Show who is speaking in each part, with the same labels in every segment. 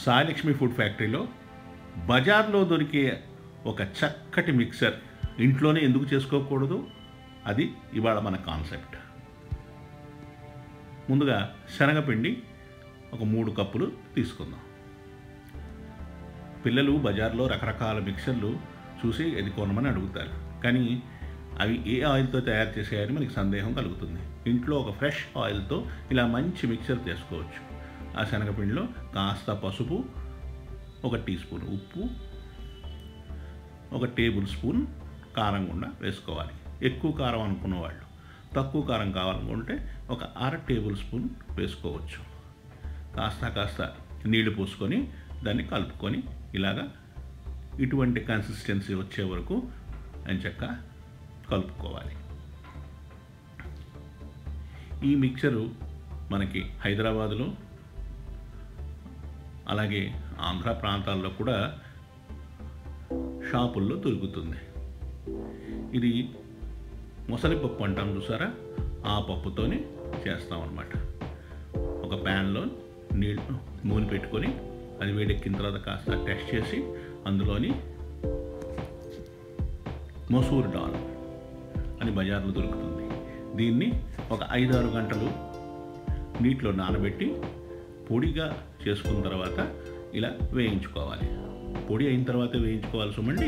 Speaker 1: Sai Lakshmi food ఫ్యాక్టరీలో బజార్లో దొరికే ఒక చక్కటి మిక్సర్ ఇంట్లోనే ఎందుకు చేసుకోకూడదు, అది ఇవాళ మన కాన్సెప్ట్. ముందుగా శనగపిండి ఒక 3 కప్పులు తీసుకుందాం. పిల్లలు బజార్లో రకరకాల మిక్సర్లు చూసి ఇది కొనమని అడుగుతారు, కానీ అవి ఏ ఆయిల్తో తయారు చేసేయాలని మనకి సందేహం కలుగుతుంది. ఇంట్లో ఒక ఫ్రెష్ ఆయిల్తో ఇలా మంచి మిక్సర్ చేసుకోవచ్చు. ఆ శనగపిండిలో కాస్త పసుపు, 1 టీ స్పూన్ ఉప్పు, 1 టేబుల్ స్పూన్ కారం కూడా వేసుకోవాలి. ఎక్కువ కారం అనుకున్న వాళ్ళు, తక్కువ కారం కావాలనుకుంటే ఒక 1/2 టేబుల్ స్పూన్ వేసుకోవచ్చు. కాస్త నీళ్లు పోసుకొని దాన్ని కలుపుకొని ఇలాగా ఇటువంటి కన్సిస్టెన్సీ వచ్చే వరకు ఎంచక్క కలుపుకోవాలి. ఈ మిక్చరు మనకి హైదరాబాదులో అలాగే ఆంధ్ర ప్రాంతాల్లో కూడా షాపుల్లో దొరుకుతుంది. ఇది మొసలిపప్పు అంటాం చూసారా, ఆ పప్పుతోనే చేస్తామన్నమాట. ఒక ప్యాన్లో నూనె పెట్టుకొని అది వేడెక్కిన తర్వాత కాస్త టెస్ట్ చేసి అందులోని మసూర్ దాల్ అని బజార్లో దొరుకుతుంది. దీన్ని ఒక 5-6 గంటలు నీటిలో నానబెట్టి పొడిగా చేసుకున్న తర్వాత ఇలా వేయించుకోవాలి. పొడి అయిన తర్వాత వేయించుకోవాలి సుమండి.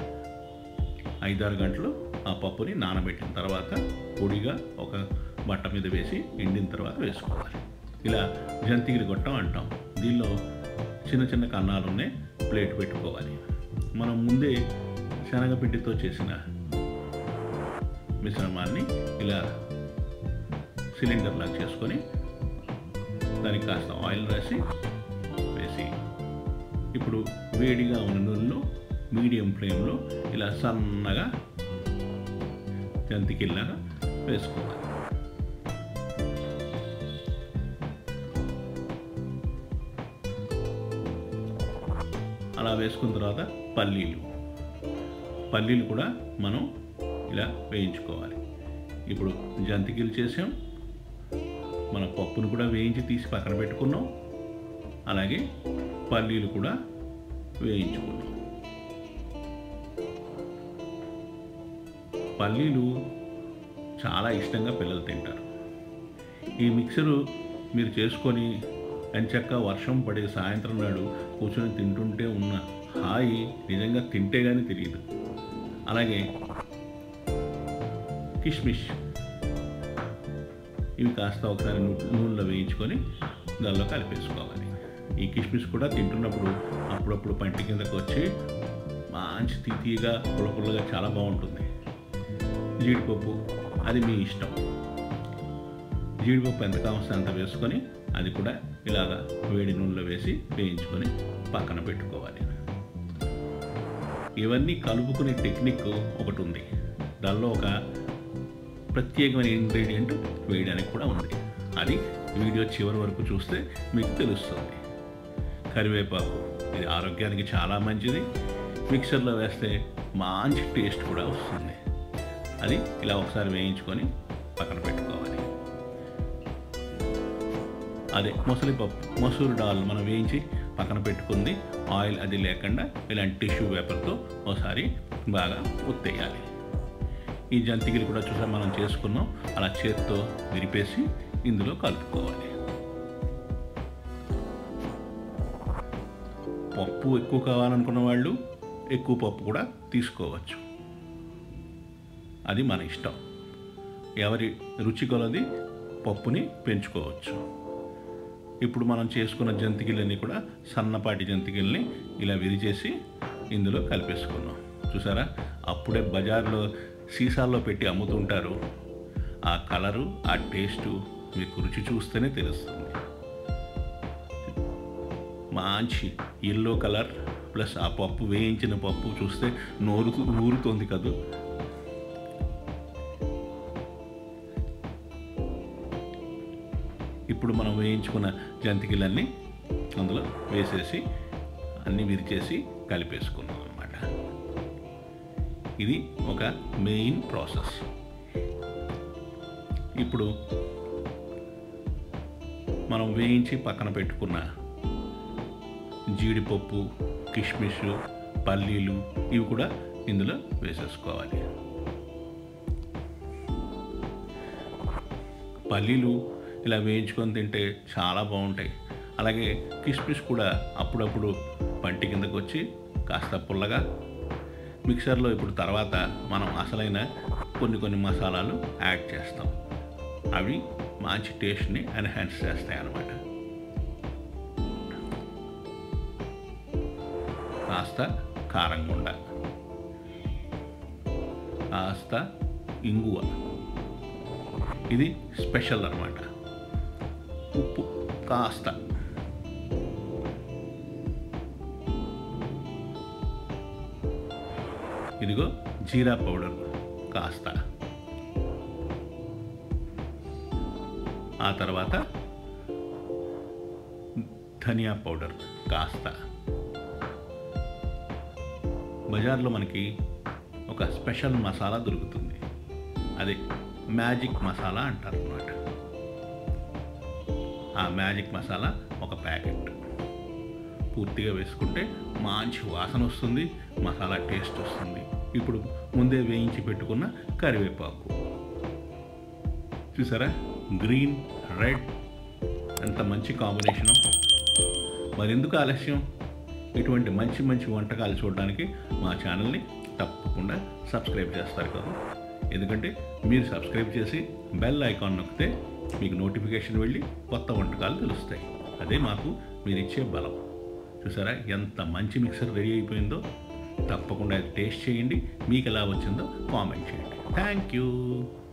Speaker 1: 5-6 గంటలు ఆ పప్పుని నానబెట్టిన తర్వాత పొడిగా ఒక బట్ట మీద వేసి ఎండిన తర్వాత వేసుకోవాలి. ఇలా జంతిగిరి గొట్టం అంటాం. దీనిలో చిన్న చిన్న కన్నాలు ఉన్నాయి, ప్లేట్ పెట్టుకోవాలి. మనం ముందే శనగపిండితో చేసిన మిశ్రమాన్ని ఇలా సిలిండర్ లాగా చేసుకొని దానికి కాస్త ఆయిల్ వేసి ఇప్పుడు వేడిగా ఉన్న నూనెలో మీడియం ఫ్లేమ్లో ఇలా సన్నగా జంతికిల్లాగా వేసుకోవాలి. అలా వేసుకున్న తర్వాత పల్లీలు కూడా మనం ఇలా వేయించుకోవాలి. ఇప్పుడు జంతికలు చేసాం, మన పప్పును కూడా వేయించి తీసి పక్కన పెట్టుకున్నాం, అలాగే పల్లీలు కూడా వేయించుకున్నాం. పల్లీలు చాలా ఇష్టంగా పిల్లలు తింటారు. ఈ మిక్సరు మీరు చేసుకొని ఎంచక్క వర్షం పడే సాయంత్రం నాడు కూర్చొని తింటుంటే ఉన్న హాయి నిజంగా తింటే కానీ తెలియదు. అలాగే కిష్మిష్, ఇవి కాస్త ఒకసారి నూనెలో వేయించుకొని దానిలో కలిపేసుకోవాలి. ఈ కిష్మిష్ కూడా తింటున్నప్పుడు అప్పుడప్పుడు పంటి కిందకు వచ్చి మంచి తీయగా పుల్లగా చాలా బాగుంటుంది. జీడిపప్పు అది మీ ఇష్టం. జీడిపప్పు ఎంత కావస్తే అంత వేసుకొని అది కూడా ఇలాగా వేడి నూనెలో వేసి వేయించుకొని పక్కన పెట్టుకోవాలి. ఇవన్నీ కలుపుకునే టెక్నిక్ ఒకటి ఉంది. దానిలో ఒక ప్రత్యేకమైన ఇంగ్రీడియంట్ వేయడానికి కూడా ఉంది. అది వీడియో చివరి వరకు చూస్తే మీకు తెలుస్తుంది. కరివేపాకు, ఇది ఆరోగ్యానికి చాలా మంచిది. మిక్సర్లో వేస్తే మంచి టేస్ట్ కూడా వస్తుంది. అది ఇలా ఒకసారి వేయించుకొని పక్కన పెట్టుకోవాలి. అదే మసూర్ దాల్ మనం వేయించి పక్కన పెట్టుకుంది, ఆయిల్ అది లేకుండా ఇలాంటి టిష్యూ పేపర్తో ఒకసారి బాగా ఉత్తేయాలి. ఈ జంతికలు కూడా చూసా మనం చేసుకున్నాం, అలా చేత్తో విరిపేసి ఇందులో కలుపుకోవాలి. పప్పు ఎక్కువ కావాలనుకున్న వాళ్ళు ఎక్కువ పప్పు కూడా తీసుకోవచ్చు, అది మన ఇష్టం. ఎవరి రుచి కొలది పప్పుని పెంచుకోవచ్చు. ఇప్పుడు మనం చేసుకున్న జంతికలన్నీ కూడా సన్నపాటి జంతికల్ని ఇలా విరిచేసి ఇందులో కలిపేసుకున్నాం. చూసారా, అప్పుడే బజార్లో సీసాల్లో పెట్టి అమ్ముతుంటారు. ఆ కలరు, ఆ టేస్టు మీకు రుచి చూస్తేనే తెలుస్తుంది. మంచి ఎల్లో కలర్ ప్లస్ ఆ పప్పు, వేయించిన పప్పు చూస్తే నోరు ఊరుతోంది కదా. ఇప్పుడు మనం వేయించుకున్న జంతికలన్నీ అందులో వేసేసి అన్నీ విరిచేసి కలిపేసుకున్నాం అన్నమాట. ఇది ఒక మెయిన్ ప్రాసెస్. ఇప్పుడు మనం వేయించి పక్కన పెట్టుకున్న జీడిపప్పు, కిష్మిష్, పల్లీలు ఇవి కూడా ఇందులో వేసేసుకోవాలి. పల్లీలు ఇలా వేయించుకొని తింటే చాలా బాగుంటాయి. అలాగే కిష్మిష్ కూడా అప్పుడప్పుడు పంటి కిందకు వచ్చి కాస్త పుల్లగా. మిక్సర్లో ఇప్పుడు తర్వాత మనం అసలైన కొన్ని మసాలాలు యాడ్ చేస్తాం. అవి మంచి టేస్ట్ని ఎన్హాన్స్ చేస్తాయి అన్నమాట. కాస్త కారంగుండ, కాస్త ఇంగువ, ఇది స్పెషల్ అన్నమాట. ఉప్పు కాస్త, ఇదిగో జీరా పౌడర్ కాస్త, ఆ తర్వాత ధనియా పౌడర్ కాస్త. బజార్లో మనకి ఒక స్పెషల్ మసాలా దొరుకుతుంది, అదే మ్యాజిక్ మసాలా అంటారు అన్నమాట. ఆ మ్యాజిక్ మసాలా ఒక ప్యాకెట్ పూర్తిగా వేసుకుంటే మంచి వాసన వస్తుంది, మసాలా టేస్ట్ వస్తుంది. ఇప్పుడు ముందే వేయించి పెట్టుకున్న కరివేపాకు చూసారా, గ్రీన్ రెడ్ ఎంత మంచి కాంబినేషను. మరెందుకు ఆలస్యం? ఇటువంటి మంచి వంటకాలు చూడడానికి మా ఛానల్ని తప్పకుండా సబ్స్క్రైబ్ చేస్తారు కదా. ఎందుకంటే మీరు సబ్స్క్రైబ్ చేసి బెల్ ఐకాన్ నొక్కితే మీకు నోటిఫికేషన్ వెళ్ళి కొత్త వంటకాలు తెలుస్తాయి. అదే మాకు మీరు ఇచ్చే బలం. చూసారా ఎంత మంచి మిక్సర్ రెడీ అయిపోయిందో. తప్పకుండా టేస్ట్ చేయండి, మీకు ఎలా వచ్చిందో కామెంట్ చేయండి. Thank you.